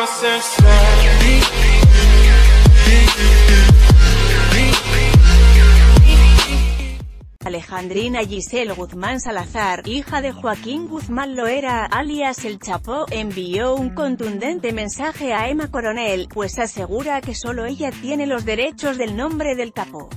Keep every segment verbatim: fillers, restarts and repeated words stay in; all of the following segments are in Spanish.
Alejandrina Giselle Guzmán Salazar, hija de Joaquín Guzmán Loera, alias El Chapo, envió un contundente mensaje a Emma Coronel, pues asegura que solo ella tiene los derechos del nombre del capo.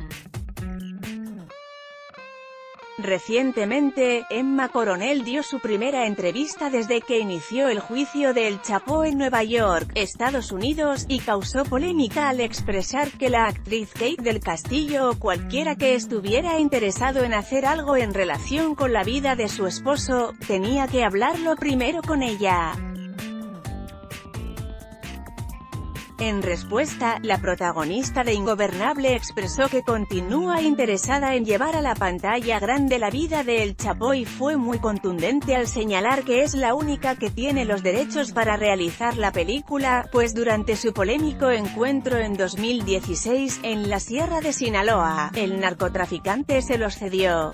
Recientemente, Emma Coronel dio su primera entrevista desde que inició el juicio de El Chapo en Nueva York, Estados Unidos, y causó polémica al expresar que la actriz Kate del Castillo o cualquiera que estuviera interesado en hacer algo en relación con la vida de su esposo, tenía que hablarlo primero con ella. En respuesta, la protagonista de Ingobernable expresó que continúa interesada en llevar a la pantalla grande la vida de El Chapo y fue muy contundente al señalar que es la única que tiene los derechos para realizar la película, pues durante su polémico encuentro en dos mil dieciséis, en la Sierra de Sinaloa, el narcotraficante se los cedió.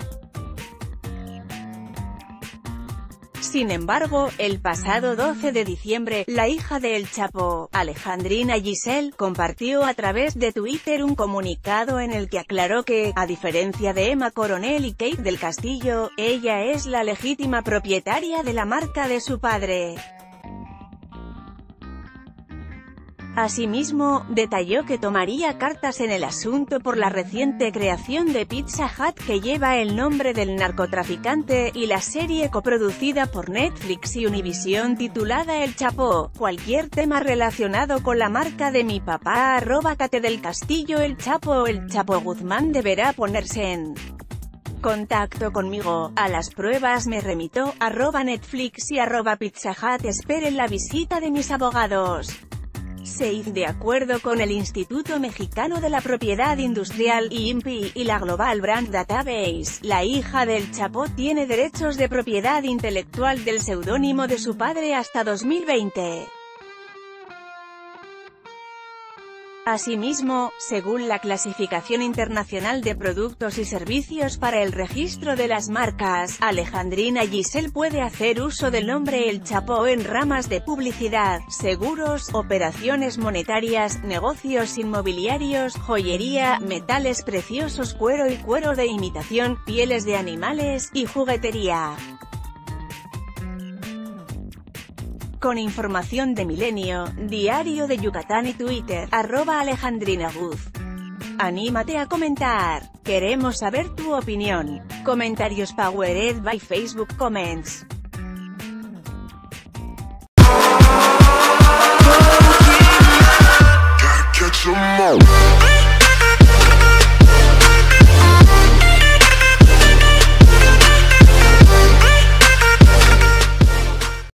Sin embargo, el pasado doce de diciembre, la hija de El Chapo, Alejandrina Giselle, compartió a través de Twitter un comunicado en el que aclaró que, a diferencia de Emma Coronel y Kate del Castillo, ella es la legítima propietaria de la marca de su padre. Asimismo, detalló que tomaría cartas en el asunto por la reciente creación de Pizza Hut que lleva el nombre del narcotraficante, y la serie coproducida por Netflix y Univision titulada El Chapo. Cualquier tema relacionado con la marca de mi papá arroba Kate del Castillo El Chapo o El Chapo Guzmán deberá ponerse en contacto conmigo. A las pruebas me remito, arroba Netflix y arroba Pizza Hut esperen la visita de mis abogados. Se hizo de acuerdo con el Instituto Mexicano de la Propiedad Industrial, I N P I, y la Global Brand Database, la hija del Chapo tiene derechos de propiedad intelectual del seudónimo de su padre hasta dos mil veinte. Asimismo, según la Clasificación Internacional de Productos y Servicios para el Registro de las Marcas, Alejandrina Giselle puede hacer uso del nombre El Chapo en ramas de publicidad, seguros, operaciones monetarias, negocios inmobiliarios, joyería, metales preciosos, cuero y cuero de imitación, pieles de animales, y juguetería. Con información de Milenio, Diario de Yucatán y Twitter, arroba Alejandrina Guz. Anímate a comentar. Queremos saber tu opinión. Comentarios powered by Facebook Comments.